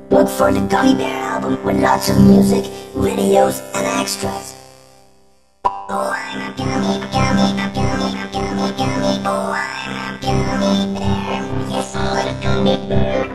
Look for the Gummy Bear album with lots of music, videos, and extras. Oh, I'm a gummy, gummy, gummy, gummy, gummy. Oh, I'm a gummy bear. Yes, I'm a gummy bear.